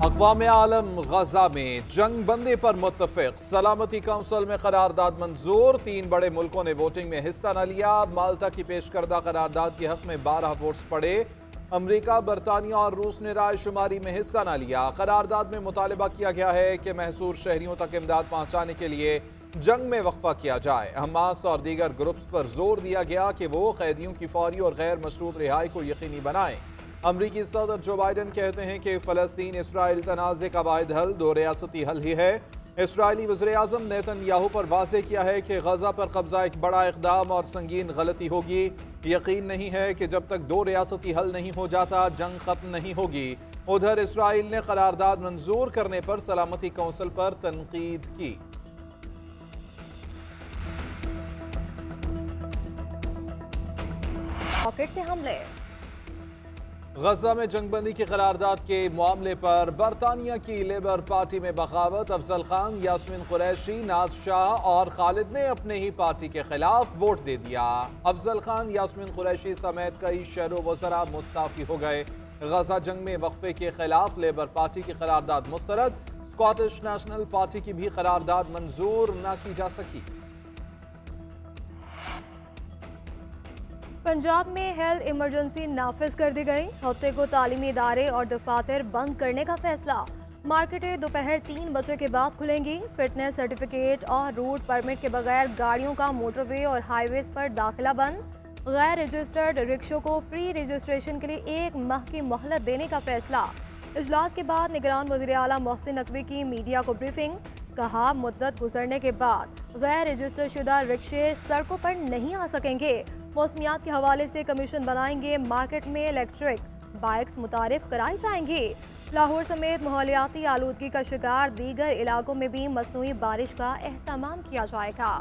अक़वाम आलम गजा में जंग बंदी पर मुत्तफिक, सलामती काउंसिल में करारदाद मंजूर। 3 बड़े मुल्कों ने वोटिंग में हिस्सा न लिया। माल्टा की पेश करदा करारदाद के हक में 12 वोट्स पड़े। अमरीका, बरतानिया और रूस ने राय शुमारी में हिस्सा न लिया। करारदाद में मुतालबा किया गया है कि महसूर शहरियों तक इमदाद पहुंचाने के लिए जंग में वक्फा किया जाए। हमास और दीगर ग्रुप्स पर जोर दिया गया कि वो कैदियों की फौरी और गैर मशरूत रिहाई को यकीनी बनाएं। अमरीकी सदर जो बाइडन कहते हैं कि फ़लस्तीन इसराइल तनाज़े का वाहिद हल 2 रियासती हल ही है। इसराइली वज़ीर-ए-आज़म नेतन्याहू पर वाज़ेह किया है कि गजा पर कब्जा एक बड़ा इक़दाम और संगीन गलती होगी। यकीन नहीं है कि जब तक 2 रियासती हल नहीं हो जाता जंग खत्म नहीं होगी। उधर इसराइल ने करारदाद मंजूर करने पर सलामती काउंसिल पर तनकीद की। रॉकेट से हमले। गजा में जंगबंदी की करारदाद के मामले पर बरतानिया की लेबर पार्टी में बगावत। अफजल खान, यास्मीन कुरैशी, नाज शाह और खालिद ने अपने ही पार्टी के खिलाफ वोट दे दिया। अफजल खान, यास्मीन कुरैशी समेत कई शहरों वज़रा मुस्ताफी हो गए। गजा जंग में वक्फे के खिलाफ लेबर पार्टी की करारदाद मुस्तरद। स्कॉटिश नेशनल पार्टी की भी करारदाद मंजूर न की जा सकी। पंजाब में हेल्थ इमरजेंसी नाफिज कर दी गई। हफ्ते को तालीमी इदारे और दफातर बंद करने का फैसला। मार्केटें दोपहर 3 बजे के बाद खुलेंगी। फिटनेस सर्टिफिकेट और रूट परमिट के बगैर गाड़ियों का मोटरवे और हाईवेज पर दाखिला बंद। गैर रजिस्टर्ड रिक्शों को फ्री रजिस्ट्रेशन के लिए 1 माह की मोहलत देने का फैसला। इजलास के बाद निगरान वज़ीर आला मोहसिन नकवी की मीडिया को ब्रीफिंग। कहा, मुद्दत गुजरने के बाद गैर रजिस्टर शुदा रिक्शे सड़कों पर नहीं आ सकेंगे। मौसमियात के हवाले से कमीशन बनाएंगे। मार्केट में इलेक्ट्रिक बाइक्स मुतारिफ कराई जाएंगी। लाहौर समेत माहौलियाती आलूदगी का शिकार दीगर इलाकों में भी मसनूई बारिश का एहतमाम किया जाएगा।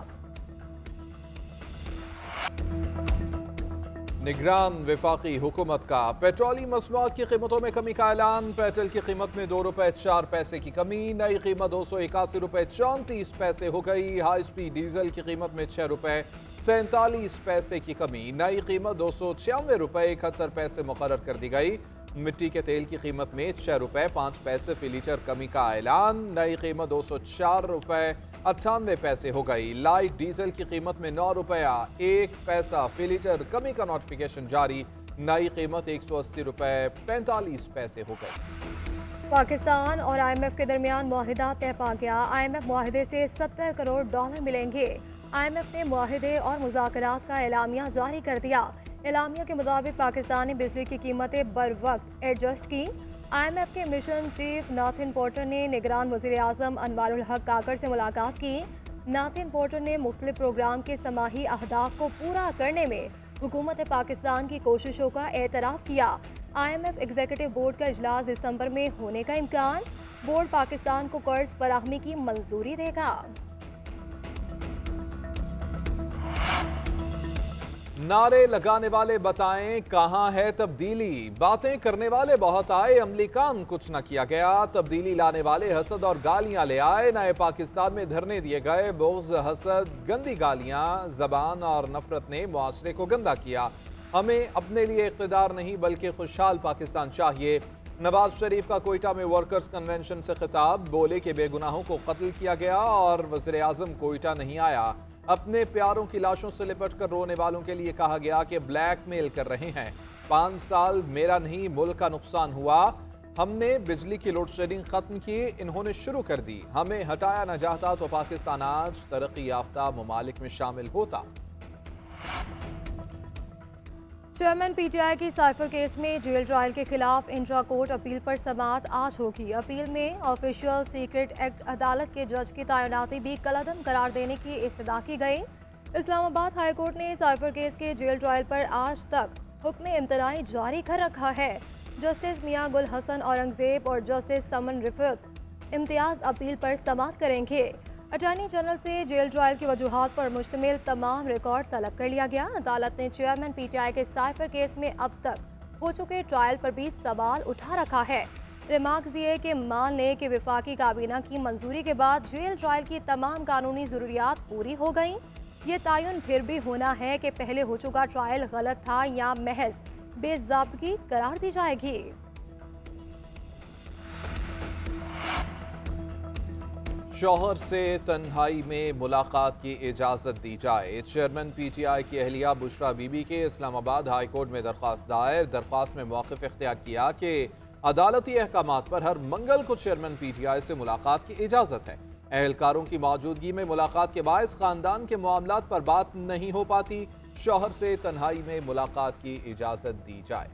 निगरान वफाकी हुकूमत का पेट्रोलियम मसनूआत की कीमतों में कमी का ऐलान। पेट्रोल की कीमत में 2 रुपए 4 पैसे की कमी। नई कीमत 281 रुपए 34 पैसे हो गई। हाई स्पीड डीजल की कीमत में 6 रुपए 47 पैसे की कमी। नई कीमत 296 रुपए 71 पैसे मुकर्रर कर दी गई। मिट्टी के तेल की कीमत में 6 रुपए 5 पैसे फी लीटर कमी का ऐलान। नई कीमत 204 रुपए 98 पैसे हो गई। लाइट डीजल की कीमत में 9 रुपया 1 पैसा फी लीटर कमी का नोटिफिकेशन जारी। नई कीमत 180 रुपए 45 पैसे हो गई। पाकिस्तान और IMF के दरमियान मुआहिदा तय पा गया। IMF मुआहिदे से $70 करोड़ मिलेंगे। IMF ने मुआहिदे और मुज़ाकरात का एलामिया जारी कर दिया। एलामिया के मुताबिक पाकिस्तान ने बिजली की कीमतें बर वक्त एडजस्ट की। IMF के मिशन चीफ नाथिन पोर्टर ने निगरान वज़ीर आज़म अनवारुल हक काकड़ से मुलाकात की। नाथिन पोर्टर ने मुख्तलिफ प्रोग्राम के समाही अहदाफ को पूरा करने में हुकूमत पाकिस्तान की कोशिशों का एतराफ़ किया। IMF एग्जीक्यूटिव बोर्ड का इजलास दिसंबर में होने का इम्कान। बोर्ड पाकिस्तान को कर्ज फराहमी की मंजूरी देगा। नारे लगाने वाले बताएं कहां है तब्दीली। बातें करने वाले बहुत आए, अमली काम कुछ न किया गया। तब्दीली लाने वाले हसद और गालियां ले आए। नए पाकिस्तान में धरने दिए गए। बुग़्ज़, हसद, गंदी गालियां, जबान और नफरत ने मुआशरे को गंदा किया। हमें अपने लिए इक़्तिदार नहीं बल्कि खुशहाल पाकिस्तान चाहिए। नवाज शरीफ का कोयटा में वर्कर्स कन्वेंशन से खिताब। बोले कि बेगुनाहों को कत्ल किया गया और वज़ीर आज़म कोयटा नहीं आया। अपने प्यारों की लाशों से लिपट कर रोने वालों के लिए कहा गया कि ब्लैकमेल कर रहे हैं। 5 साल मेरा नहीं मुल्क का नुकसान हुआ। हमने बिजली की लोड शेडिंग खत्म की, इन्होंने शुरू कर दी। हमें हटाया न जाता तो पाकिस्तान आज तरक्की याफ्ता ममालिक में शामिल होता। चेयरमैन PTI की साइफर केस में जेल ट्रायल के खिलाफ इंट्रा कोर्ट अपील पर समाअत आज होगी। अपील में ऑफिशियल सीक्रेट एक्ट अदालत के जज की तैनाती भी कलअदम करार देने की इस्तदा की गई। इस्लामाबाद हाई कोर्ट ने साइफर केस के जेल ट्रायल पर आज तक हुक्म इम्तनाई जारी कर रखा है। जस्टिस मियां गुल हसन औरंगजेब और जस्टिस समन रिफत इम्तियाज अपील पर समाअत करेंगे। अटॉर्नी जनरल से जेल ट्रायल की वजूहात पर मुश्तमिल तमाम रिकॉर्ड तलब कर लिया गया। अदालत ने चेयरमैन PTI के साइफर केस में अब तक हो चुके ट्रायल पर भी सवाल उठा रखा है। रिमार्क्स ये कि मान लें कि वफाकी काबीना की मंजूरी के बाद जेल ट्रायल की तमाम कानूनी ज़रूरियात पूरी हो गई। ये तयन फिर भी होना है कि पहले हो चुका ट्रायल गलत था या महज बेज़ाब्तगी करार दी जाएगी। शौहर से तन्हाई में मुलाकात की इजाजत दी जाए। चेयरमैन पीटीआई की अहलिया बुशरा बीबी के इस्लामाबाद हाई कोर्ट में दरख्वास्त दायर। दरख्वास्त में मौक़िफ़ इख्तियार किया कि अदालती अहकामात पर हर मंगल को चेयरमैन पीटीआई से मुलाकात की इजाजत है। एहलकारों की मौजूदगी में मुलाकात के बायस खानदान के मामलात पर बात नहीं हो पाती। शौहर से तन्हाई में मुलाकात की इजाजत दी जाए।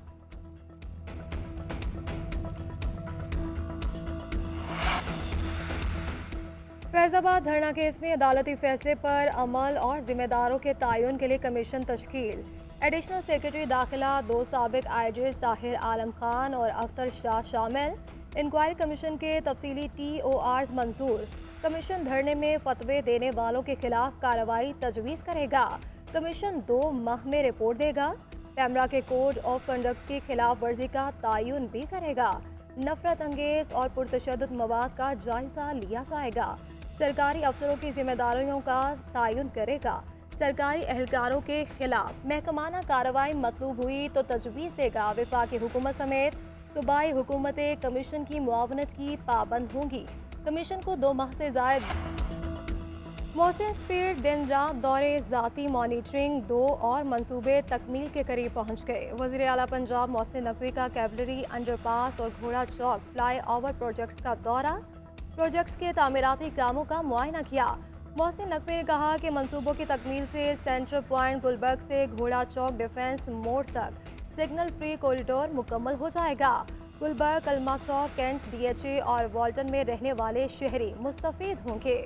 फैजाबाद धरना केस में अदालती फैसले पर अमल और जिम्मेदारों के तयन के लिए कमीशन तश्कील। एडिशनल सेक्रेटरी दाखिला, 2 साबिक आईजी ताहिर आलम खान और अख्तर शाह शामिल। इंक्वायरी कमीशन के तफसीली TORs मंजूर। कमीशन धरने में फतवे देने वालों के खिलाफ कार्रवाई तजवीज़ करेगा। कमीशन 2 माह में रिपोर्ट देगा। पैमरा के कोड ऑफ कंडक्ट की खिलाफ वर्जी का तयन भी करेगा। नफरत अंगेज और पुरतशद्दुद मवाद का जायजा लिया जाएगा। सरकारी अफसरों की जिम्मेदारियों का तयन करेगा। सरकारी एहलकारों के खिलाफ महकमाना कार्रवाई मतलूब हुई तो तजवीज़ देगा। वफाकी हुकूमत समेत सूबाई हुकूमतें कमीशन की मुआवनत की पाबंद होंगी। कमीशन को 2 माह से जायद मोहसिन स्पीड दिन रात दौरे ज़ाती मॉनिटरिंग 2 और मंसूबे तकमील के करीब पहुँच गए। वज़ीर आला पंजाब मोहसिन नकवी का कैवलरी अंडरपास और घोड़ा चौक फ्लाई ओवर प्रोजेक्ट्स का दौरा। प्रोजेक्ट्स के तामीराती कामों का मुआयना किया। मोहसिन नकवी ने कहा कि मंसूबों की तकमील से सेंट्रल पॉइंट गुलबर्ग से घोड़ा चौक डिफेंस मोड़ तक सिग्नल फ्री कॉरिडोर मुकम्मल हो जाएगा। गुलबर्ग, कलमा चौक, कैंट, DHA और वॉल्टन में रहने वाले शहरी मुस्तफीद होंगे।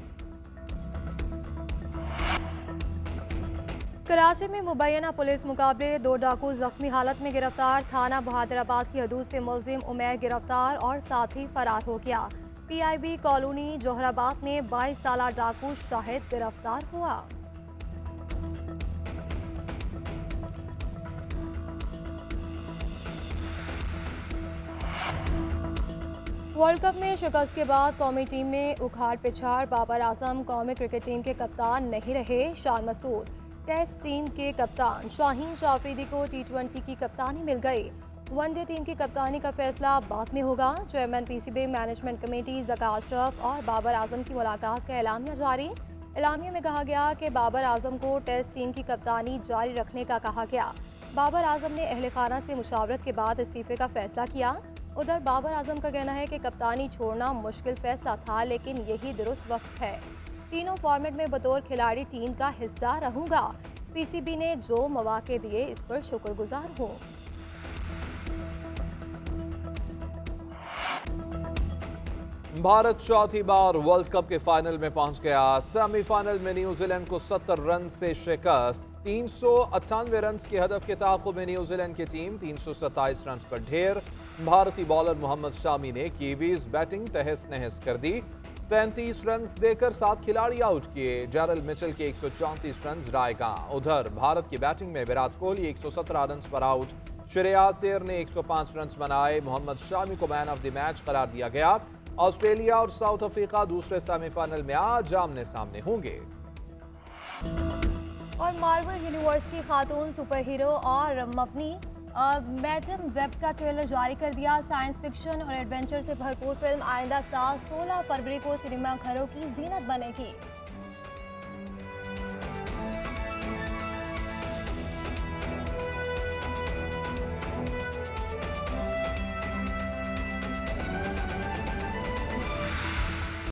कराची में मुबैना पुलिस मुकाबले 2 डाकू जख्मी हालत में गिरफ्तार। थाना बहादुराबाद की हदूद से मुलजिम उमैर गिरफ्तार और साथी फरार हो गया। PIB कॉलोनी जोहराबाद में 22 साला डाकू शाहिद गिरफ्तार हुआ। वर्ल्ड कप में शिकस्त के बाद कौमी टीम में उखाड़ पिछाड़। बाबर आजम कौमी क्रिकेट टीम के कप्तान नहीं रहे। शान मसूद टेस्ट टीम के कप्तान। शाहीन जाफरीदी को T20 की कप्तानी मिल गई। वनडे टीम की कप्तानी का फैसला बाद में होगा। Chairman PCB management committee Zaka Ashraf और बाबर आजम की मुलाकात का एलामिया जारी। एलामिया में कहा गया कि बाबर आजम को टेस्ट टीम की कप्तानी जारी रखने का कहा गया। बाबर आजम ने अहले खाना से मुशावरत के बाद इस्तीफे का फैसला किया। उधर बाबर आजम का कहना है कि कप्तानी छोड़ना मुश्किल फैसला था, लेकिन यही दुरुस्त वक्त है। तीनों फॉर्मेट में बतौर खिलाड़ी टीम का हिस्सा रहूंगा। PCB ने जो मौके दिए इस पर शुक्रगुजार हूँ। भारत चौथी बार वर्ल्ड कप के फाइनल में पहुंच गया। सेमीफाइनल में न्यूजीलैंड को 70 रन से शिकस्त। 398 रन के हदफ के ताक़ुब में न्यूजीलैंड की टीम 327 रन पर ढेर। भारतीय बॉलर मोहम्मद शामी ने कीवीज बैटिंग तहस नहस कर दी। 33 रन देकर 7 खिलाड़ी आउट किए। जैरल मिचेल के 134 रन रायगा। उधर भारत की बैटिंग में विराट कोहली 117 रन पर आउट। श्रेयस अय्यर ने 105 रन बनाए। मोहम्मद शामी को मैन ऑफ द मैच करार दिया गया। ऑस्ट्रेलिया और साउथ अफ्रीका दूसरे सेमीफाइनल में आज आमने सामने होंगे। और मार्वल यूनिवर्स की खातून सुपर हीरो और मपनी मैडम वेब का ट्रेलर जारी कर दिया। साइंस फिक्शन और एडवेंचर से भरपूर फिल्म आइंदा साल 16 फरवरी को सिनेमा घरों की जीनत बनेगी।